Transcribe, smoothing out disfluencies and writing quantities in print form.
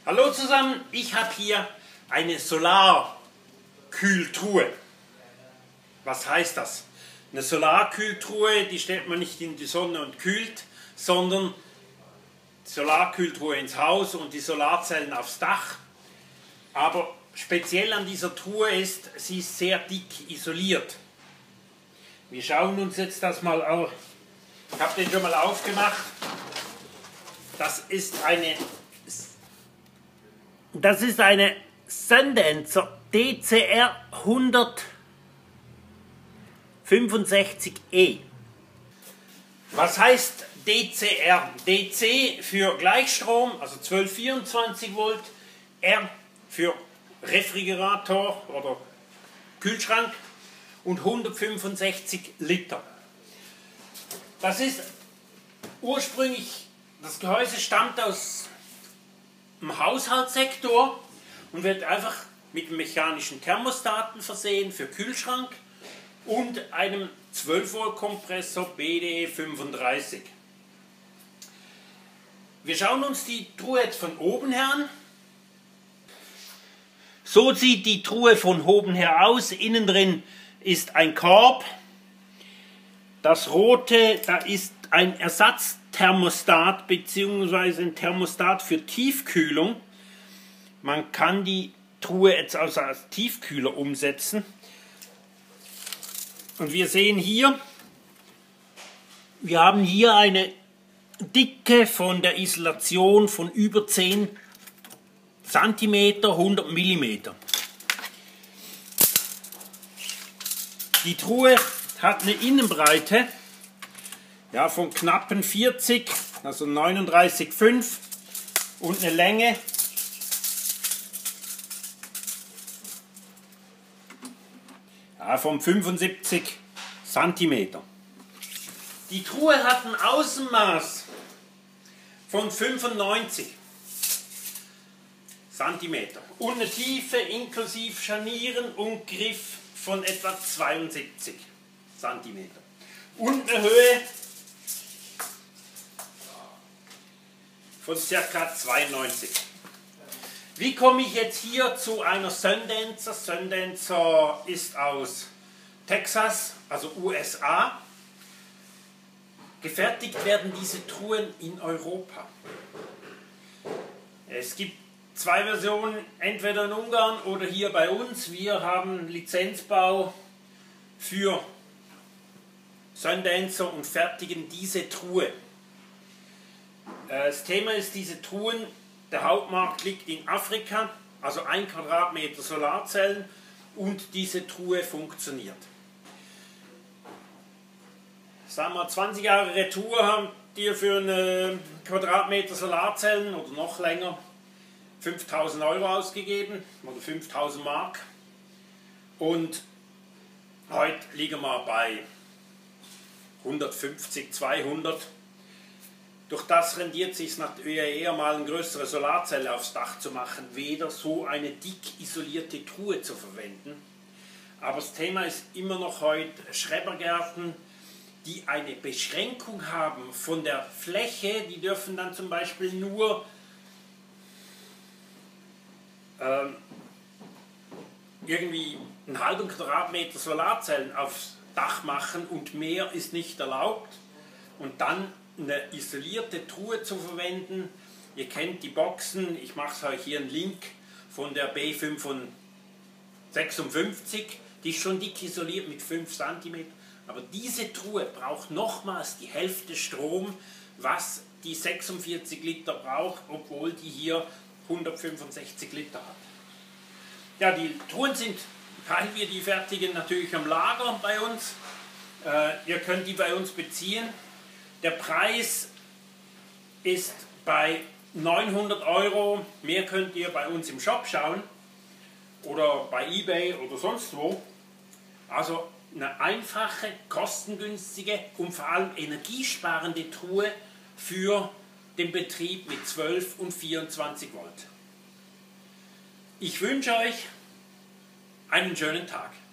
Hallo zusammen, ich habe hier eine Solarkühltruhe. Was heißt das? Eine Solarkühltruhe, die stellt man nicht in die Sonne und kühlt, sondern die Solarkühltruhe ins Haus und die Solarzellen aufs Dach. Aber speziell an dieser Truhe ist, sie ist sehr dick isoliert. Wir schauen uns jetzt das mal an. Ich habe den schon mal aufgemacht. Das ist eine Sundancer DCR 165E. Was heißt DCR? DC für Gleichstrom, also 1224 Volt, R für Refrigerator oder Kühlschrank und 165 Liter. Das ist ursprünglich, das Gehäuse stammt aus dem Haushaltssektor und wird einfach mit mechanischen Thermostaten versehen für Kühlschrank und einem 12 Volt Kompressor BDE 35. Wir schauen uns die Truhe jetzt von oben her an. So sieht die Truhe von oben her aus. Innen drin ist ein Korb. Das rote, da ist ein Ersatzthermostat bzw. ein Thermostat für Tiefkühlung. Man kann die Truhe jetzt also als Tiefkühler umsetzen. Und wir sehen hier, wir haben hier eine Dicke von der Isolation von über 10 cm, 100 mm. Die Truhe hat eine Innenbreite von knappen 40, also 39,5 und eine Länge von 75 cm. Die Truhe hat ein Außenmaß von 95 cm und eine Tiefe inklusive Scharnieren und Griff von etwa 72 cm und eine Höhe von ca. 92. Wie komme ich jetzt hier zu einer Sundancer? Sundancer ist aus Texas, also USA. Gefertigt werden diese Truhen in Europa. Es gibt zwei Versionen, entweder in Ungarn oder hier bei uns. Wir haben Lizenzbau für Sundancer und fertigen diese Truhe. Das Thema ist, diese Truhen, der Hauptmarkt liegt in Afrika, also 1 Quadratmeter Solarzellen und diese Truhe funktioniert. Sagen wir 20 Jahre Retour habt ihr für eine Quadratmeter Solarzellen oder noch länger 5.000 € ausgegeben oder 5.000 Mark und heute liegen wir bei 150, 200. Durch das rendiert es sich natürlich eher mal eine größere Solarzelle aufs Dach zu machen, weder so eine dick isolierte Truhe zu verwenden. Aber das Thema ist immer noch heute Schrebergärten, die eine Beschränkung haben von der Fläche, die dürfen dann zum Beispiel nur irgendwie einen halben Quadratmeter Solarzellen aufs Dach machen und mehr ist nicht erlaubt. Und dann eine isolierte Truhe zu verwenden. Ihr kennt die Boxen, ich mache euch hier einen Link von der B56, die ist schon dick isoliert mit 5 cm. Aber diese Truhe braucht nochmals die Hälfte Strom, was die 46 Liter braucht, obwohl die hier 165 Liter hat. Ja, die Truhen sind, weil wir die fertigen, natürlich am Lager bei uns. Ihr könnt die bei uns beziehen. Der Preis ist bei 900 €. Mehr könnt ihr bei uns im Shop schauen oder bei eBay oder sonst wo. Also eine einfache, kostengünstige und vor allem energiesparende Truhe für den Betrieb mit 12 und 24 Volt. Ich wünsche euch einen schönen Tag.